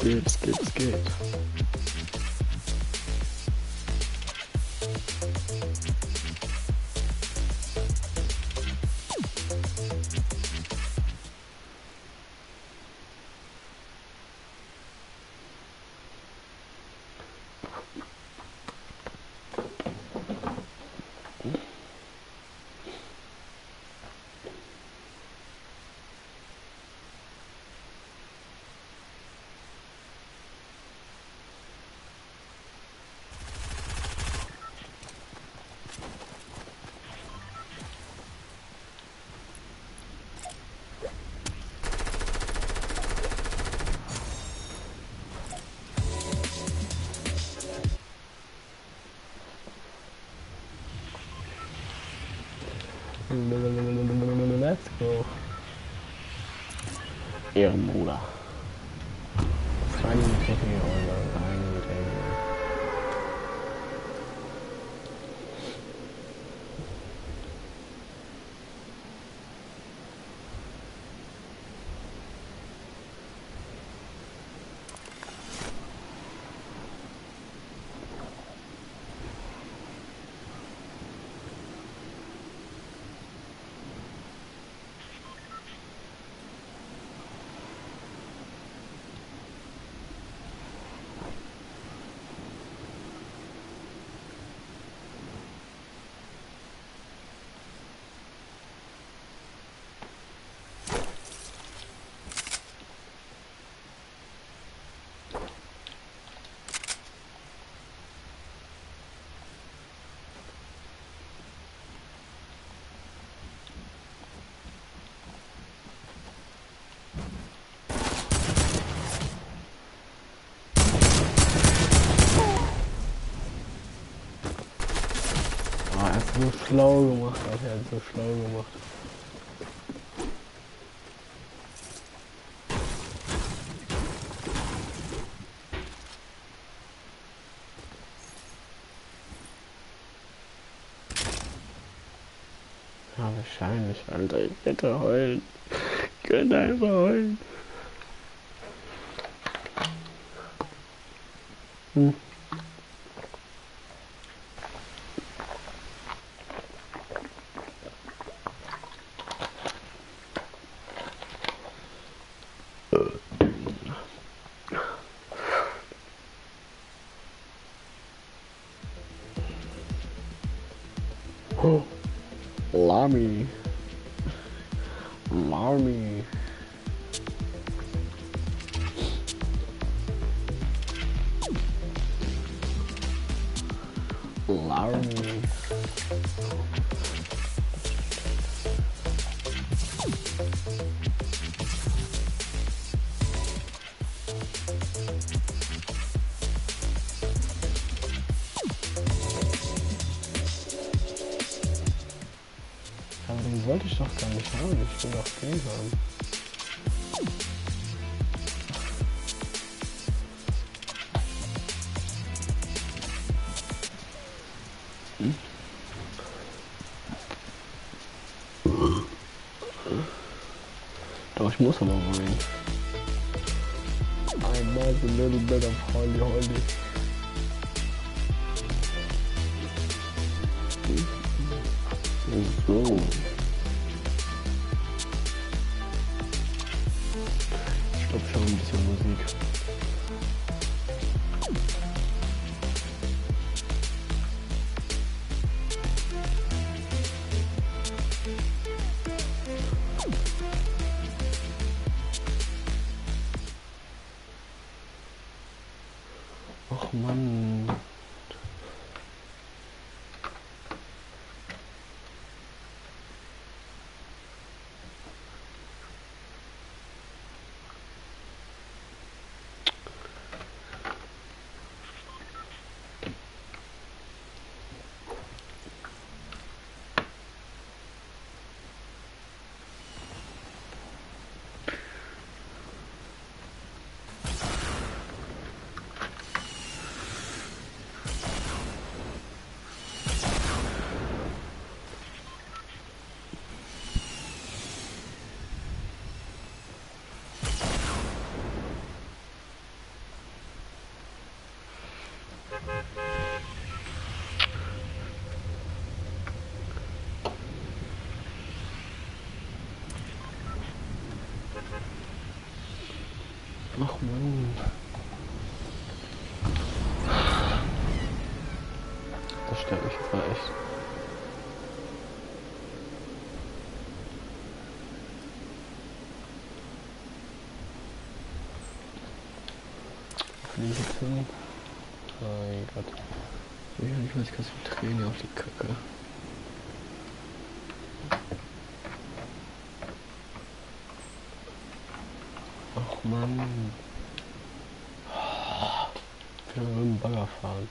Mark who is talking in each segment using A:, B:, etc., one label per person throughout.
A: Es geht. Let's go. Ehrenbruder. So schlau gemacht, Alter, er hat so schlau gemacht. Ja, wahrscheinlich, Alter, ich könnte heulen. Ich könnte einfach heulen. Oh, Lami. Lami. Lami. Aber den wollte ich doch gar nicht haben, ich will doch den haben. Doch, ich muss aber weinen. I might a little bit of Holly Holly. So. Ich glaube schon ein bisschen Musik. Och Mann. Ach Mann. Das stört mich aber echt. Fliege hin. Mein Gott. Ich will nicht mal die ganze Träne auf die Kacke. Ach Mann. Ich will mit dem Bagger fahren.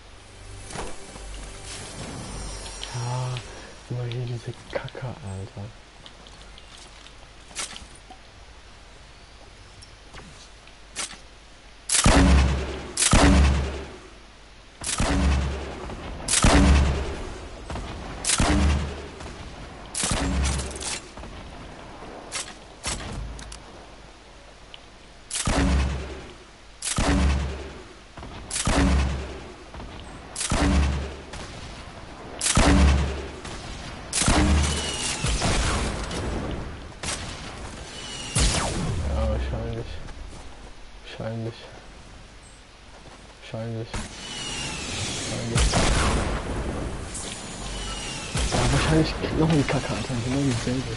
A: Ja, immer hier diese Kacke, Alter. Wahrscheinlich. Ja, wahrscheinlich noch ein Kacke, Alter. Genau dieselbe.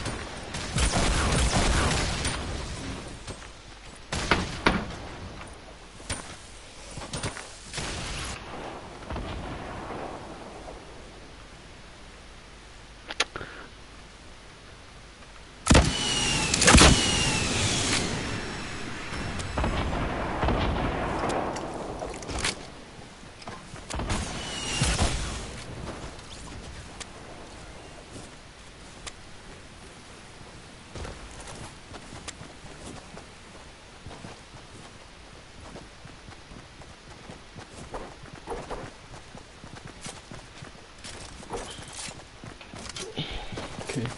A: Okay.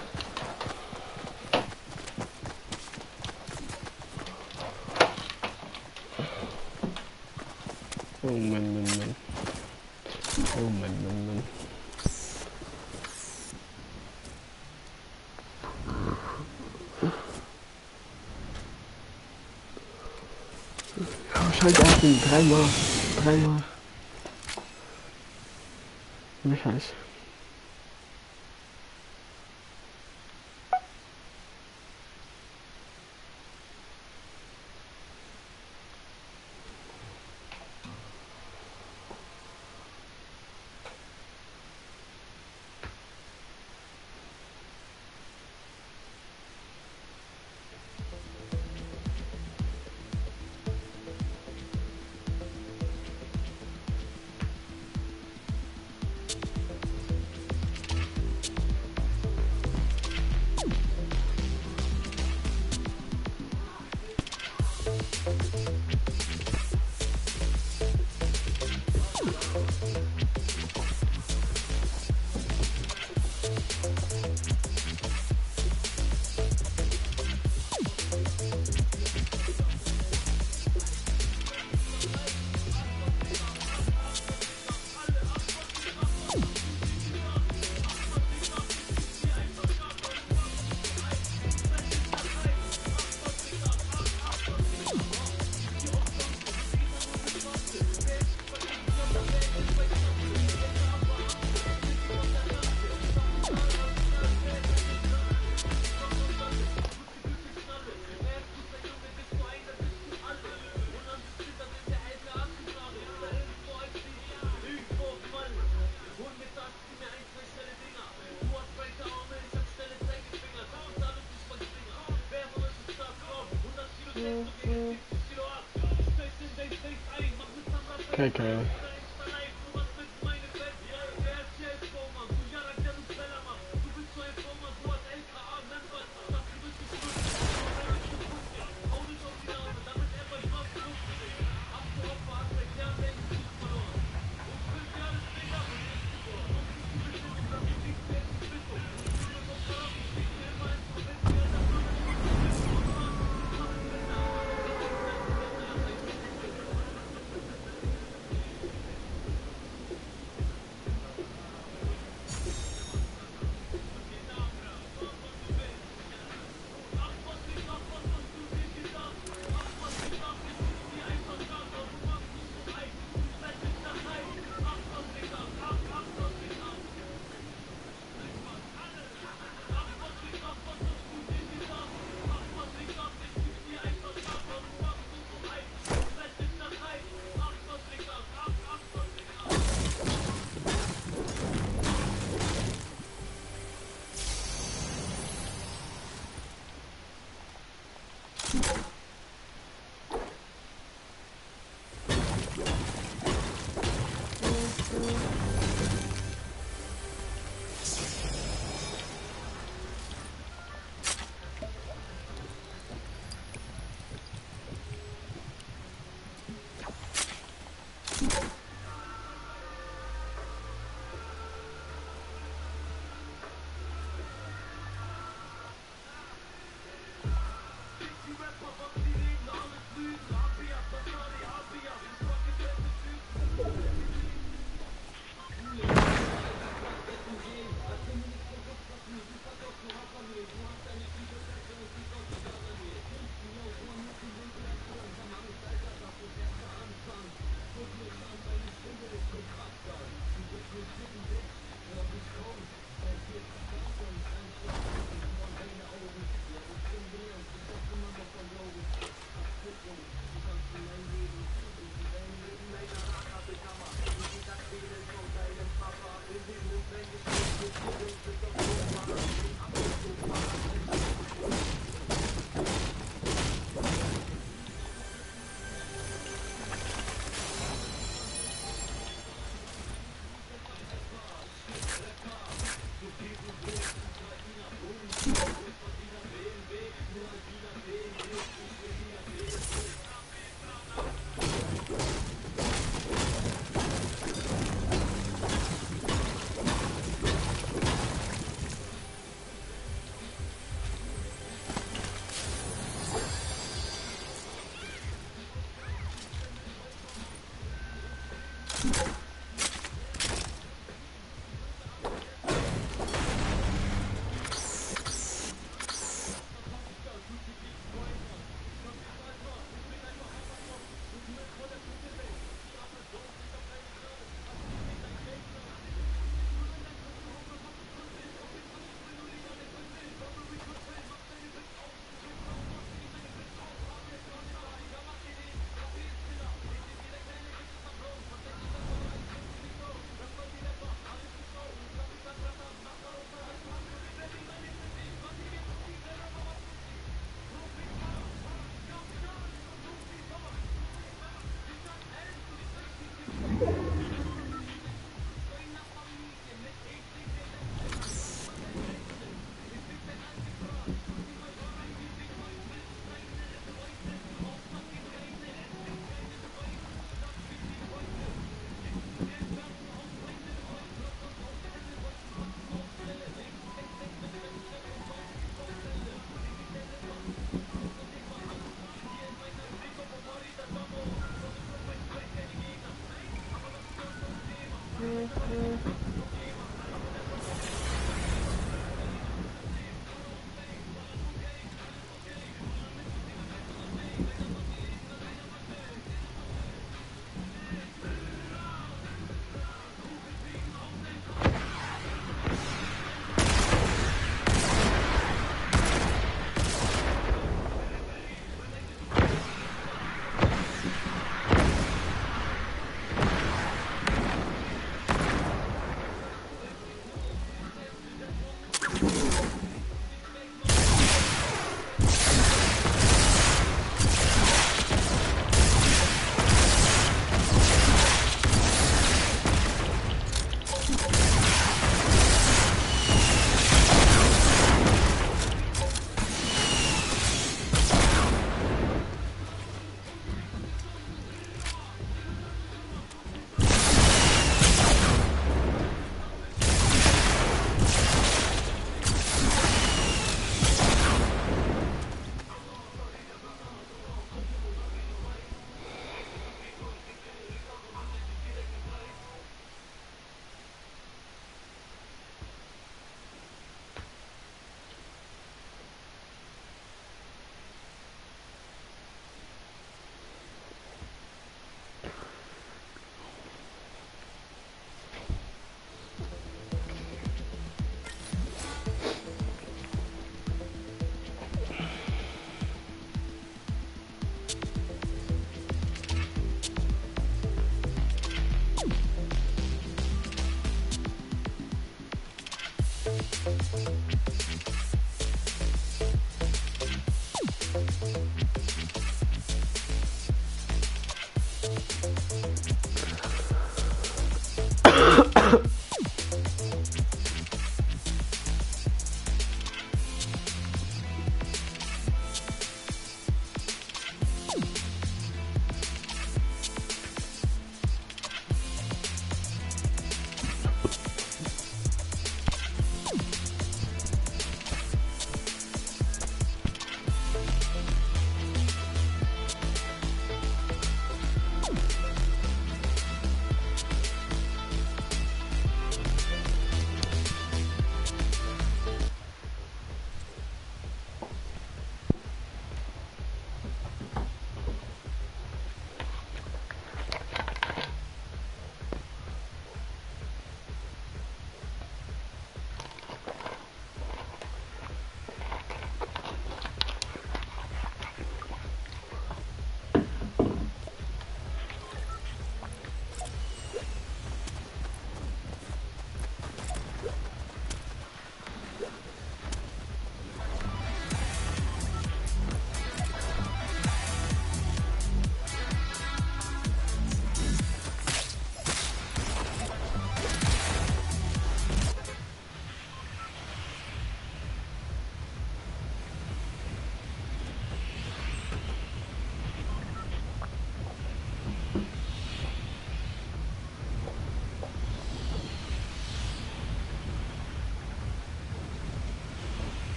A: Oh Mann. Oh Mann. Ja, wahrscheinlich hat ihn dreimal. Nicht heiß. Okay.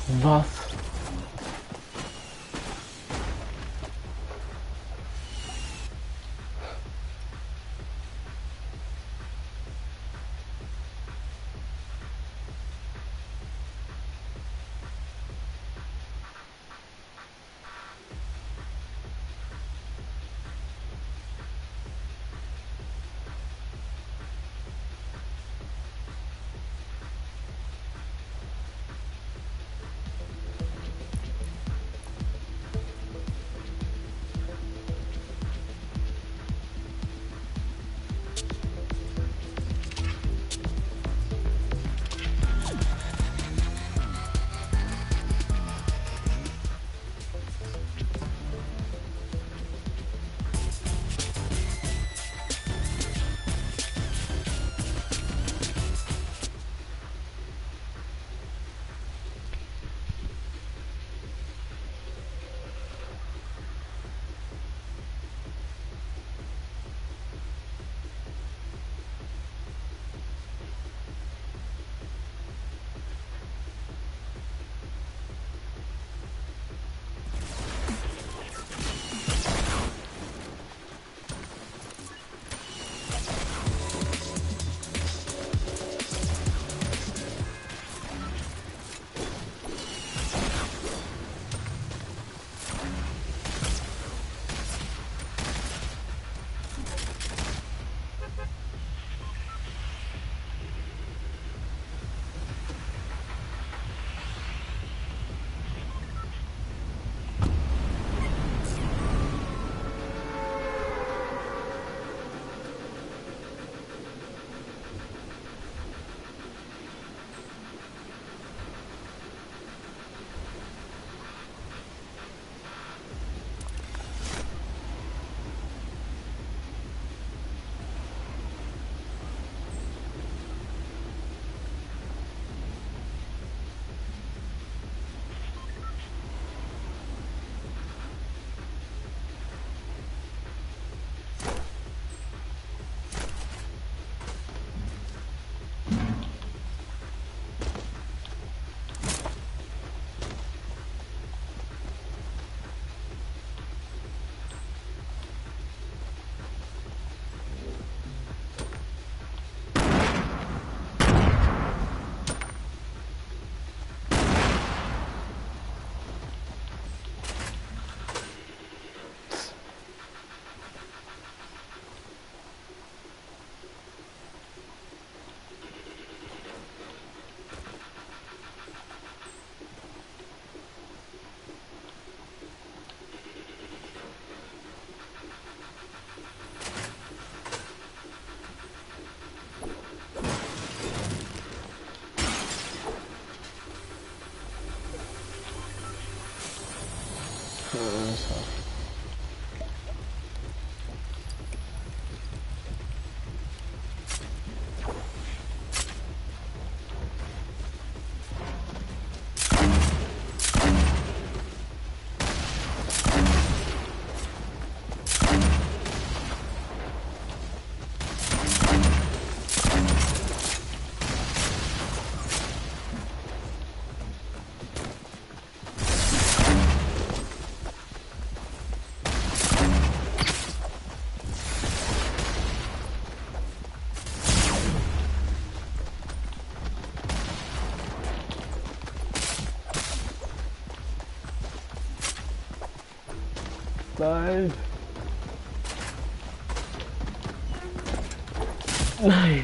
A: Was? Nein. Nein.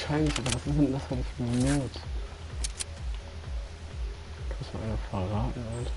A: wahrscheinlich, aber was ist denn das für ein Not? Du hast mal einer verraten, Alter.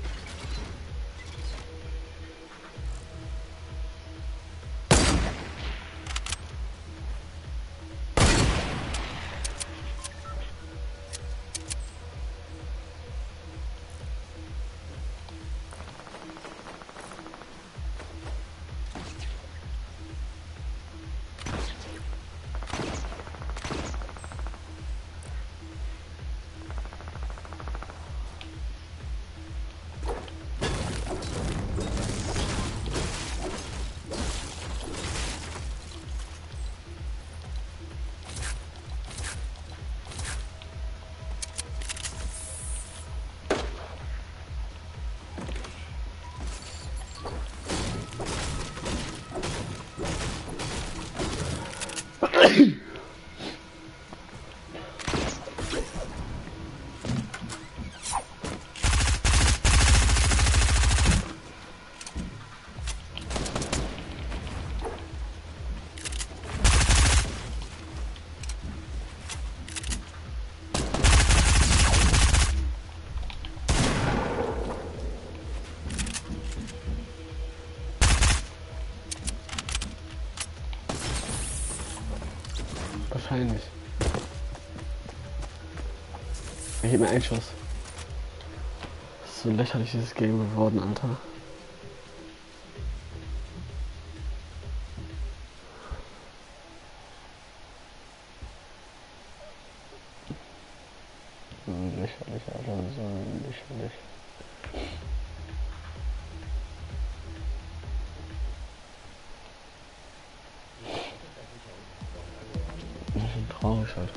A: Wahrscheinlich. Ich heb mir einen Schuss. Das ist so lächerlich, dieses Game geworden, Alter. Lächerlich, Alter, so lächerlich. Das ist traurig, Alter.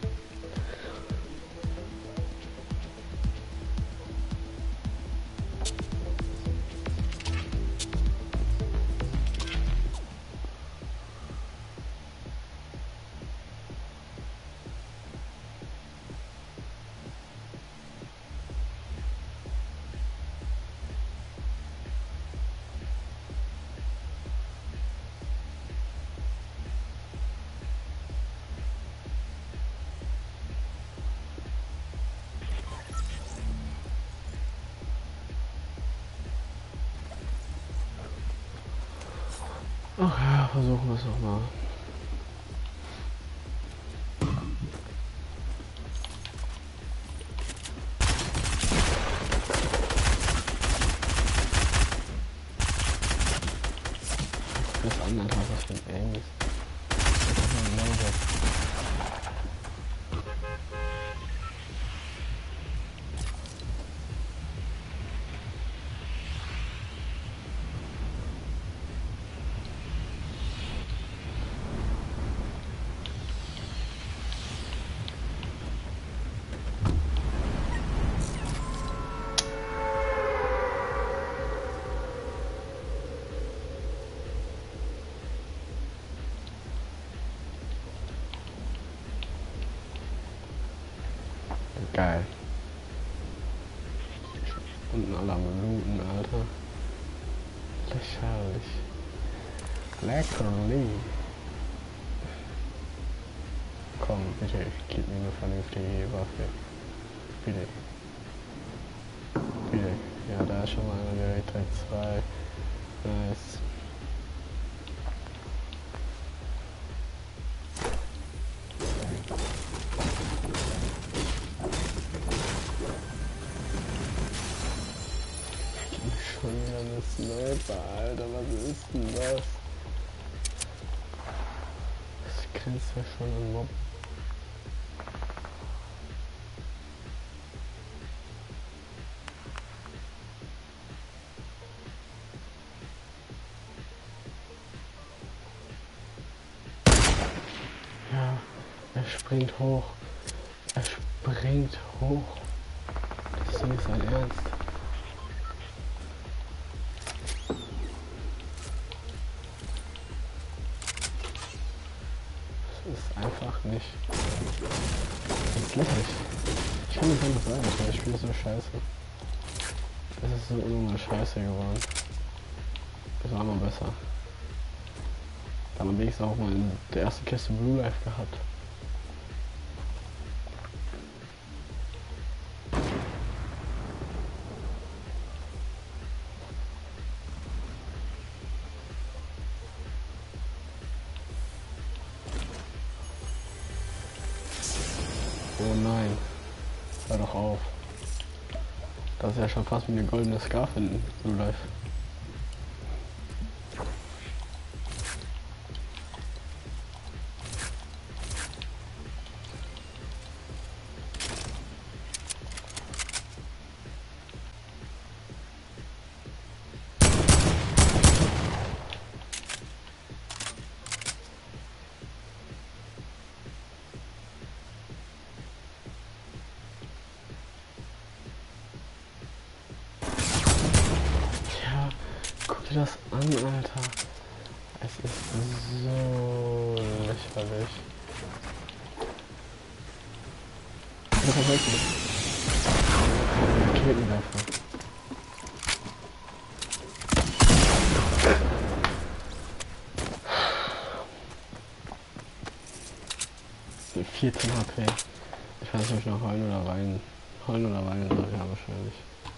A: Ach ja, versuchen wir es doch mal. Das andere, was für ein Aim ist. Das ist ein Loader. Geil. Unten alle am Looten, Alter. Lächerlich. Leckerli. Komm, bitte, gib mir eine vernünftige Waffe. Bitte. Bitte. Ja, da ist schon mal einer direkt 2. Nice. Schon wieder eine Sniper, Alter, was ist denn das? Das grenzt ja schon an Mob. Ja, er springt hoch. Er springt hoch. Das ist nicht sein Ernst. Ist einfach nicht. Das ist lächerlich. Ich kann nicht anders sagen, weil das Spiel ist so scheiße. Es ist so unnormal scheiße geworden. Das war mal besser. Da haben wir wenigstens auch mal in der ersten Kiste Blue Life gehabt. Oh nein. Hör doch auf. Das ist ja schon fast wie eine goldene Scarf in Blue Life. Guck dir das an, Alter. Es ist so lächerlich. Das ist wirklich Raketenwerfer. Mit 14 HP. Ich weiß nicht, ob ich noch heulen oder weinen. Heulen oder weinen soll, ja wahrscheinlich.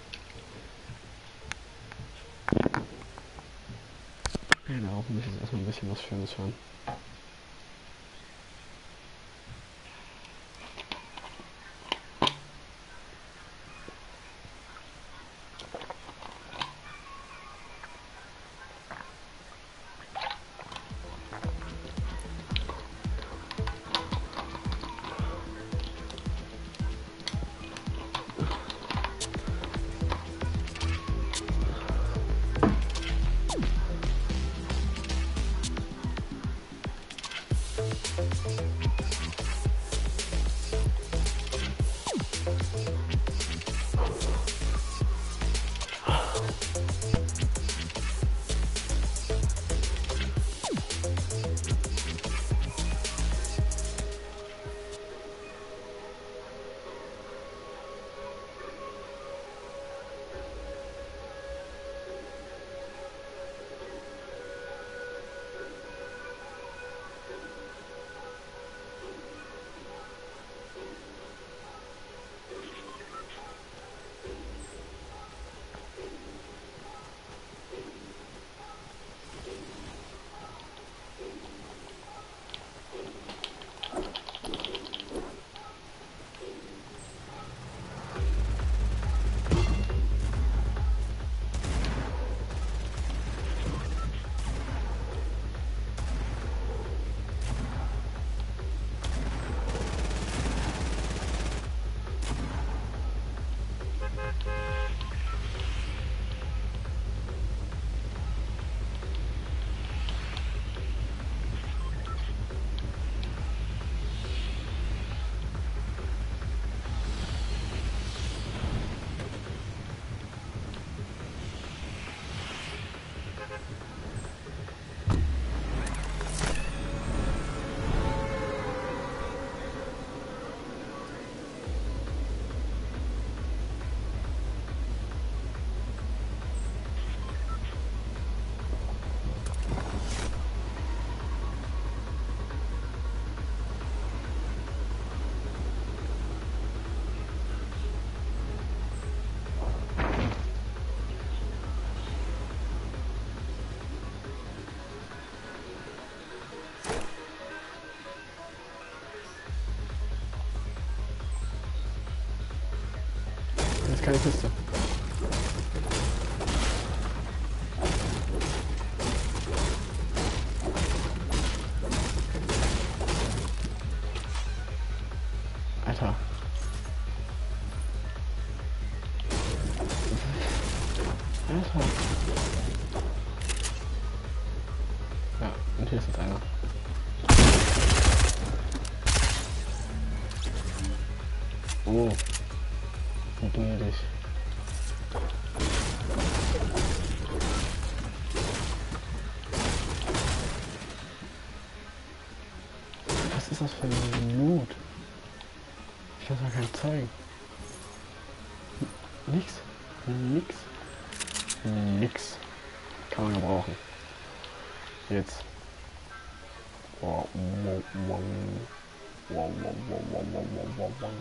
A: Ja, darauf muss ich jetzt erstmal ein bisschen was Schönes hören. Das ist keine Kiste. Alter. Alter. Ja, und hier ist jetzt einer. Oh. Wie gnädig. Was ist das für ein Loot? Ich kann mal kein zeigen. Nix. Nix. Nix. Kann man gebrauchen. Jetzt. Wow, wow, wow. Wow, wow, wow, wow, wow, wow, wow.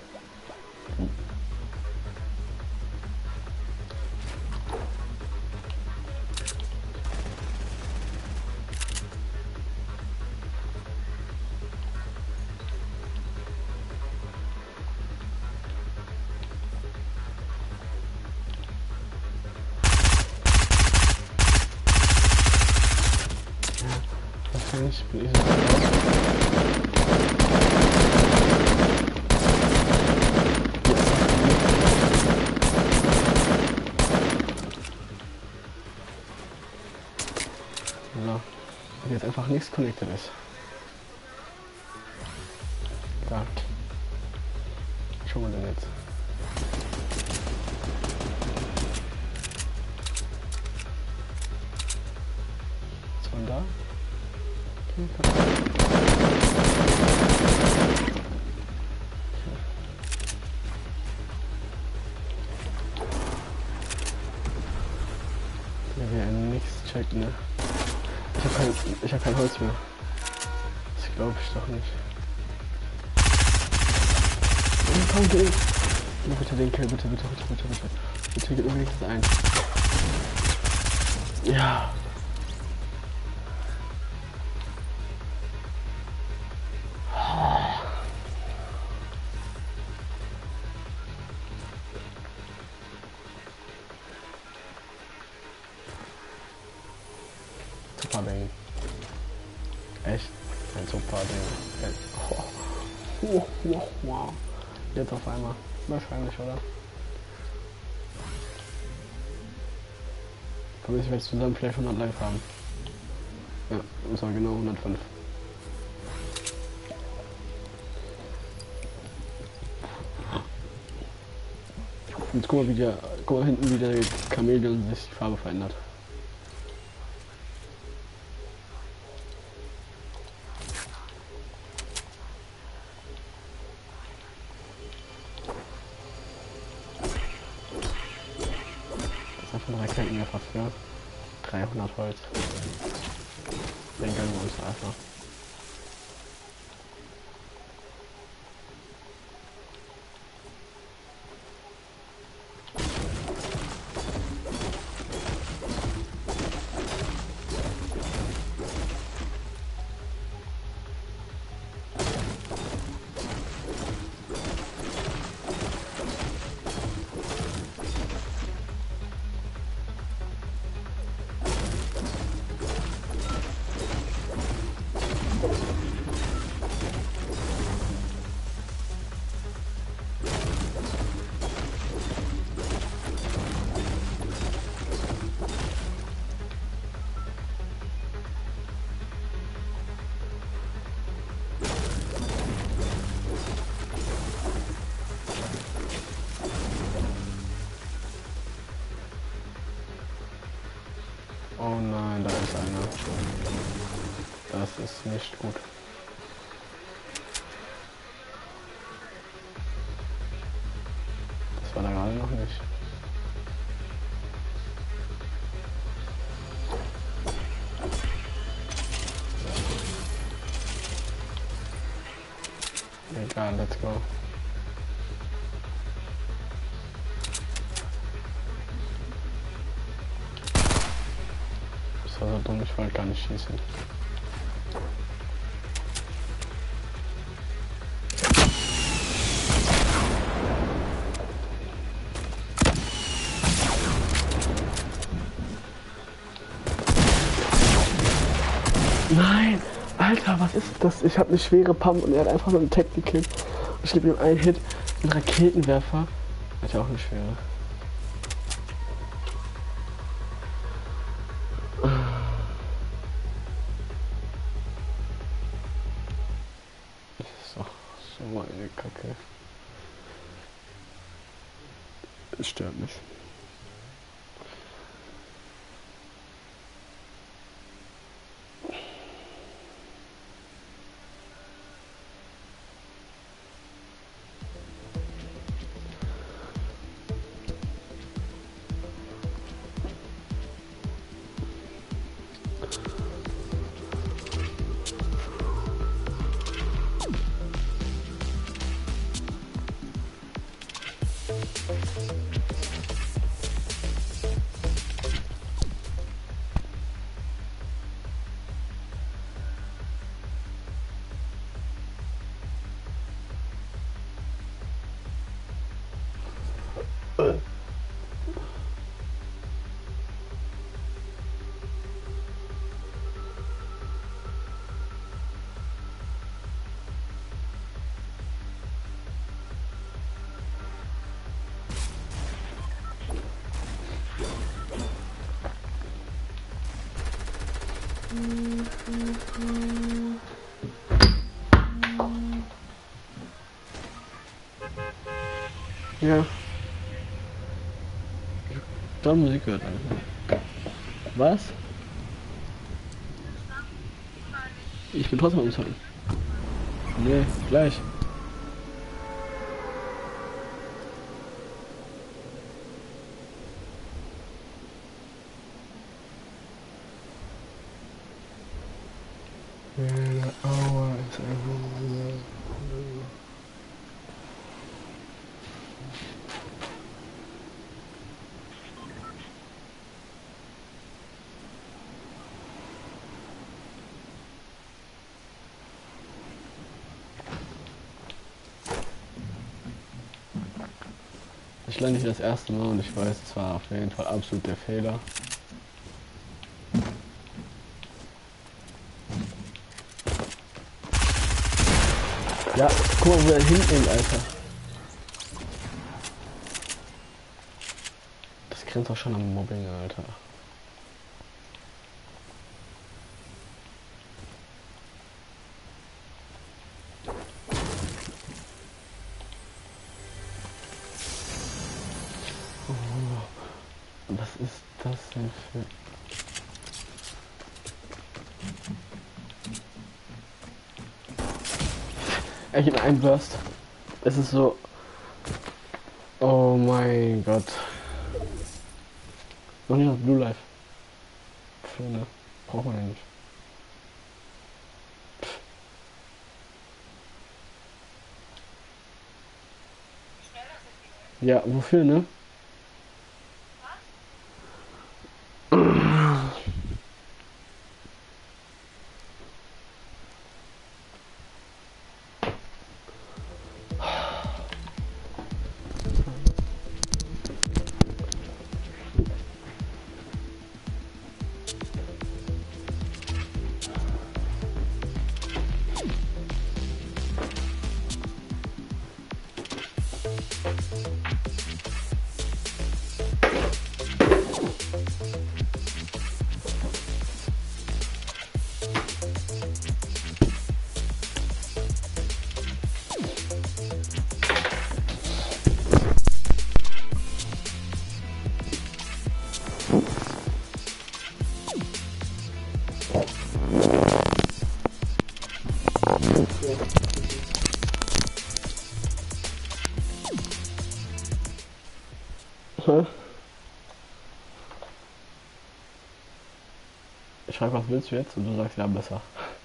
A: Ich bin nicht so laut. So. Und jetzt einfach nichts connected ist. Da. Schauen wir denn jetzt. Ist man da? Okay, ja, wir nichts checken, ne? Ich hab kein Holz mehr. Das glaube ich doch nicht. Oh, komm, geh! Bitte den Kill, bitte. Bitte geht unbedingt das ein. Ja. Super Ding. Echt? Ein super Ding. Wow. Jetzt auf einmal. Wahrscheinlich, oder? Aber ich werde zusammen vielleicht 100 Likes haben. Ja, das war genau 105. Jetzt guck mal hinten, wie der Chamäleon sich die Farbe verändert. Von Raketenwerfer für 300 Holz. Den gönnen wir uns einfach. Oh nein, da ist einer. Das ist nicht gut. Das war da gerade noch nicht. Egal, let's go. Das war so dumm, ich wollte gar nicht schießen. Nein! Alter, was ist das? Ich habe eine schwere Pump und er hat einfach so einen Tag gekillt. Ich gebe ihm einen Hit mit Raketenwerfer. Hat ja auch eine schwere. Das ist doch so eine Kacke. Es stört mich. Ja. Da Musik gehört an. Was? Ich bin trotzdem am Zocken. Nee, gleich. Jede Aua ist einfach. Ich lerne nicht das erste Mal und ich weiß, es war auf jeden Fall absolut der Fehler. Ja, guck mal, wo er hinten, Alter. Das grenzt auch schon am Mobbing, Alter. Oh, was ist das denn für... Ich in einem Burst. Es ist so... Oh mein Gott. Noch nicht das Blue Life. Freunde, braucht man ja nicht. Ja, wofür, ne? Ich schreibe, was willst du jetzt? Und du sagst, ja, besser.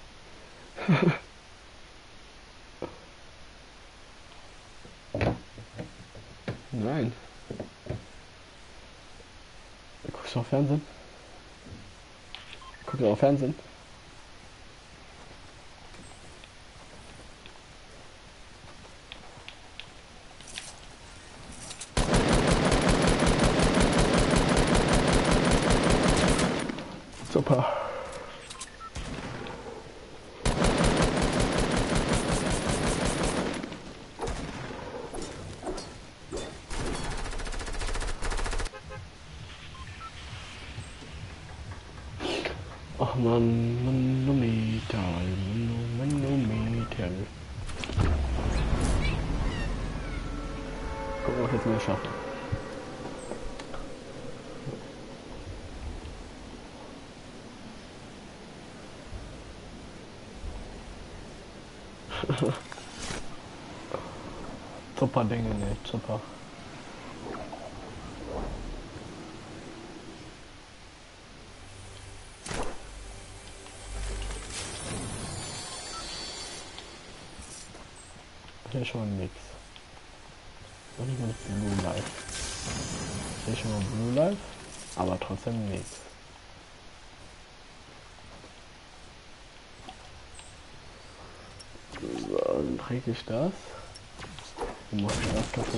A: Nein. Guckst du auf Fernsehen? Guckst du auf Fernsehen? Super. Ach man, Manometer, Manometer. Gucken, ob ich jetzt mehr schaffe. Super Dinge, ne, super. Hier schon nix. Und ich mit Blue Life. Hier schon mal Blue Life, aber trotzdem nix. So, dann träge ich das. Und mache ich das kaputt.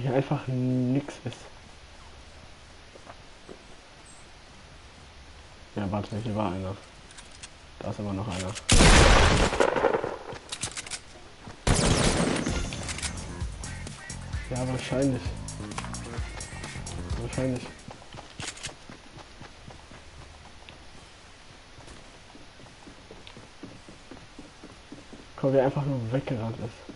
A: hier einfach nix ist. Ja, warte, hier war einer. Da ist aber noch einer. Ja, wahrscheinlich. Wahrscheinlich. Guck, wie er einfach nur weggerannt ist.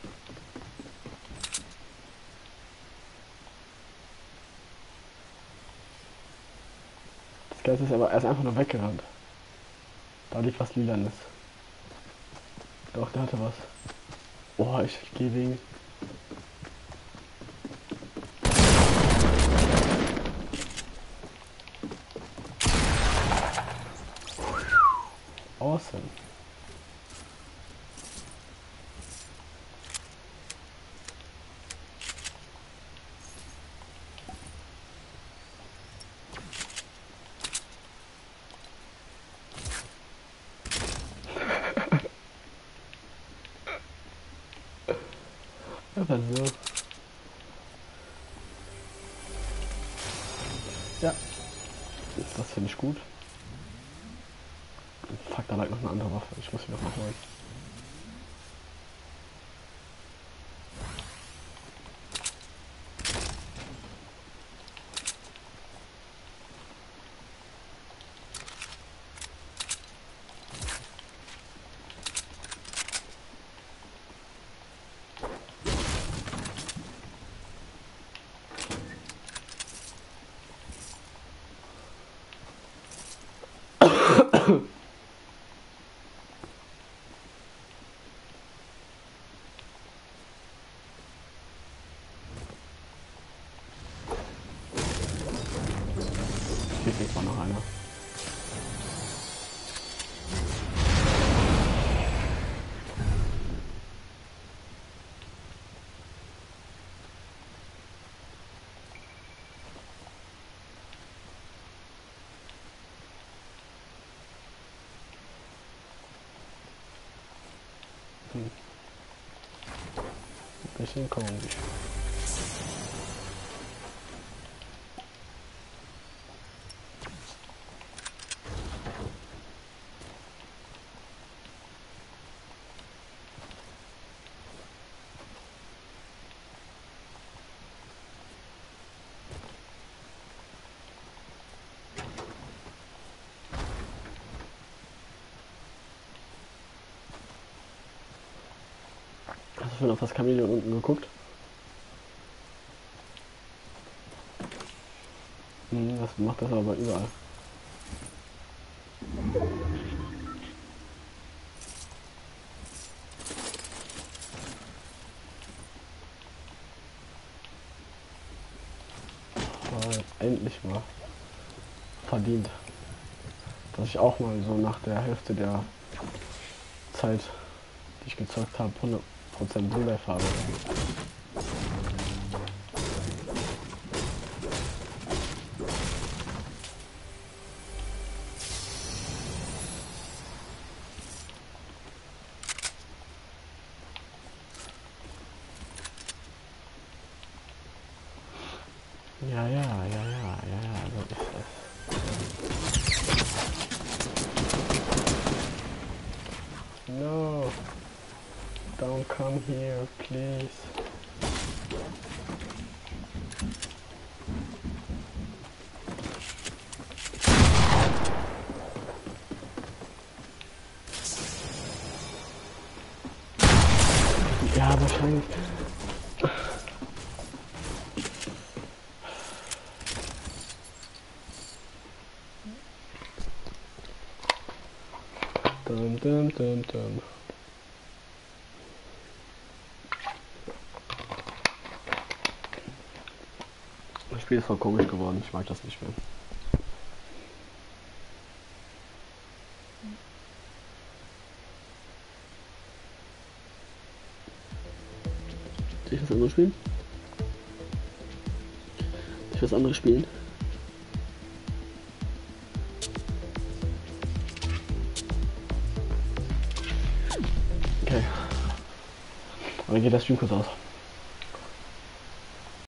A: Das Geilste ist aber, er ist einfach nur weggerannt. Da liegt was Lilanes. Doch, der hatte was. Boah, ich gehe wegen. Awesome. Einfach so. Ja. Das finde ich gut. Fuck, da lag noch eine andere Waffe. Ich muss sie noch mal holen. Hier war noch einer. Ein bisschen komisch. Hast du schon auf das Chamäleon unten geguckt? Das macht das aber überall. Endlich mal verdient, dass ich auch mal so nach der Hälfte der Zeit, die ich gezockt habe, 100% Brüder habe. Ja, so ist das. No, don't come here, please. Ja, wahrscheinlich. Dum. Das Spiel ist voll komisch geworden, ich mag das nicht mehr. Soll ich was anderes spielen? Soll ich was anderes spielen? Okay. Aber geht der Stream kurz aus.